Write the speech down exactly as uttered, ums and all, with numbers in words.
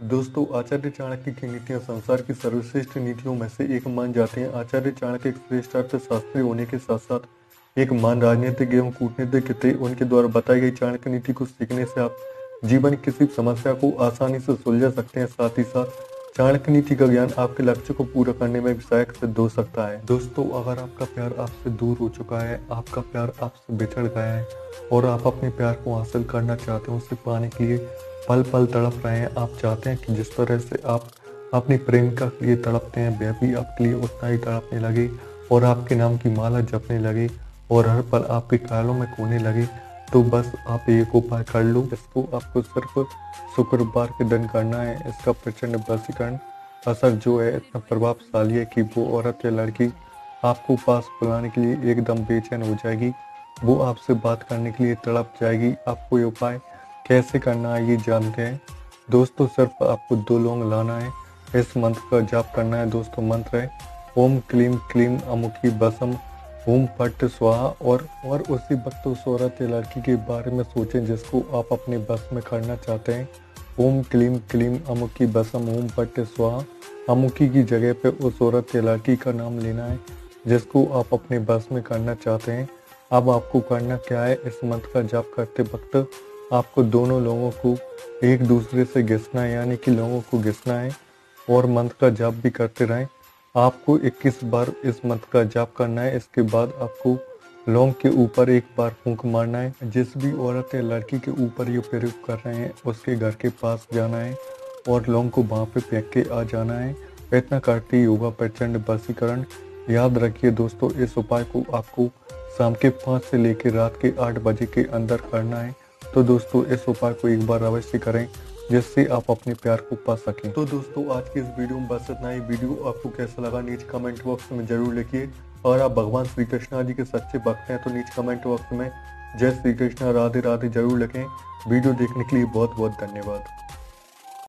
दोस्तों, आचार्य चाणक्य की नीतियां संसार की सर्वश्रेष्ठ नीतियों में से एक मान जाती हैं। आचार्य चाणक्य एक श्रेष्ठ अर्थशास्त्री होने के साथ साथ एक महान राजनीतिक एवं कूटनीतिक थे। उनके द्वारा बताई गई चाणक्य नीति को सीखने से आप जीवन की किसी समस्या को आसानी से सुलझा सकते हैं। साथ ही साथ चाणक्य नीति का ज्ञान आपके लक्ष्य को पूरा करने में भी सहायक सिद्ध हो सकता है। दोस्तों, अगर आपका प्यार आपसे दूर हो चुका है, आपका प्यार आपसे बिछड़ गया है और आप अपने प्यार को हासिल करना चाहते हैं, उसे पाने के लिए पल पल तड़प रहे हैं, आप चाहते हैं कि जिस तरह से आप अपनी प्रेमिका के लिए तड़पते हैं, वह भी आपके लिए उतना ही तड़पने लगे और आपके नाम की माला जपने लगे और हर पल आपके ख्यालों में खोने लगे, तो बस आप एक उपाय कर लो। इसको आपको सिर्फ शुक्रवार के दिन करना है। इसका प्रचंड वशीकरण असर जो है इतना प्रभावशाली है कि वो औरत या लड़की आपको पास बुलाने के लिए एकदम बेचैन हो जाएगी। वो आपसे बात करने के लिए तड़प जाएगी। आपको ये उपाय कैसे करना है ये जानते हैं। दोस्तों, सिर्फ आपको दो लौंग लाना है। इस मंत्र का जाप करना है। दोस्तों, मंत्र है ओम क्लीम क्लीम अमुखी बसम ओम पट्ट स्वाहा। और और उसी वक्त उस औरत या लड़की के बारे में सोचें जिसको आप अपने बस में करना चाहते हैं। ओम क्लीम क्लीम अमुखी बसम ओम पट्ट स्वाहा। अमुखी की जगह पे उस औरत या लड़की का नाम लेना है जिसको आप अपने बस में करना चाहते हैं। अब आपको करना क्या है, इस मंत्र का जाप करते वक्त आपको दोनों लोगों को एक दूसरे से घिसना है, यानी कि लोगों को घिसना है और मंत्र का जाप भी करते रहें। आपको इक्कीस बार इस मंत्र का जाप करना है। इसके बाद आपको लौंग के ऊपर एक बार फूंक मारना है। जिस भी औरत या लड़की के ऊपर ये प्रयोग कर रहे हैं उसके घर के पास जाना है और लौंग को वहाँ पे फेंक के आ जाना है। इतना करते ही होगा प्रचंड वशीकरण। याद रखिए दोस्तों, इस उपाय को आपको शाम के पाँच से लेकर रात के आठ बजे के अंदर करना है। तो दोस्तों, इस उपाय को एक बार अवश्य करें जिससे आप अपने प्यार को पा सकें। तो दोस्तों, आज की इस वीडियो में बस इतना ही। वीडियो आपको कैसा लगा नीचे कमेंट बॉक्स में जरूर लिखिए। और आप भगवान श्री कृष्णा जी के सच्चे भक्त हैं तो नीचे कमेंट बॉक्स में जय श्री कृष्णा राधे राधे जरूर लिखें। वीडियो देखने के लिए बहुत बहुत धन्यवाद।